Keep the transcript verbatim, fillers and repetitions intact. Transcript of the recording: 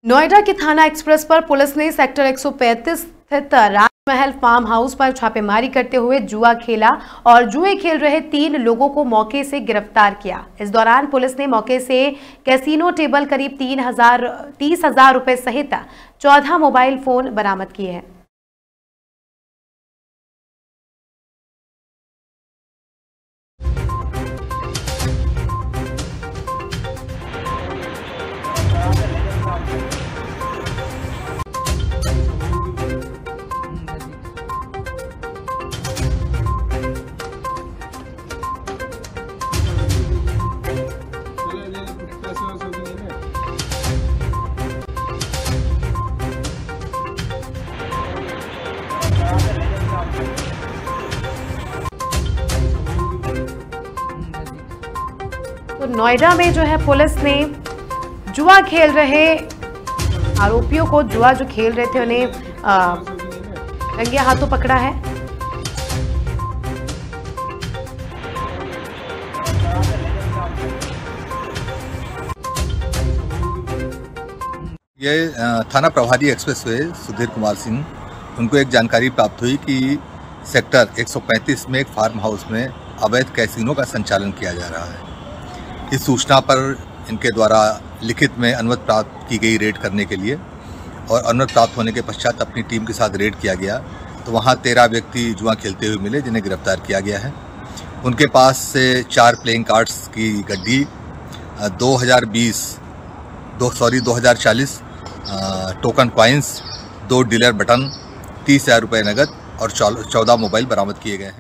नोएडा के थाना एक्सप्रेस पर पुलिस ने सेक्टर एक सौ पैंतीस स्थित राजमहल फार्म हाउस पर छापेमारी करते हुए जुआ खेला और जुए खेल रहे तीन लोगों को मौके से गिरफ्तार किया। इस दौरान पुलिस ने मौके से कैसीनो टेबल करीब तीन हजार तीस हजार रुपए सहित चौदह मोबाइल फोन बरामद किए हैं। तो नोएडा में जो है पुलिस ने जुआ खेल रहे आरोपियों को जुआ जो खेल रहे थे उन्हें रंगे हाथों पकड़ा है। ये थाना प्रभारी एक्सप्रेस वे सुधीर कुमार सिंह, उनको एक जानकारी प्राप्त हुई कि सेक्टर एक सौ पैंतीस में एक फार्म हाउस में अवैध कैसीनो का संचालन किया जा रहा है। इस सूचना पर इनके द्वारा लिखित में अनुमति प्राप्त की गई रेड करने के लिए, और अनुमति प्राप्त होने के पश्चात अपनी टीम के साथ रेड किया गया तो वहां तेरह व्यक्ति जुआ खेलते हुए मिले जिन्हें गिरफ्तार किया गया है। उनके पास से चार प्लेइंग कार्ड्स की गड्डी, दो हज़ार बीस दो सॉरी दो हज़ार चालीस टोकन कॉइन्स, दो डीलर बटन, तीस हजार रुपये नगद और चौदह मोबाइल बरामद किए गए हैं।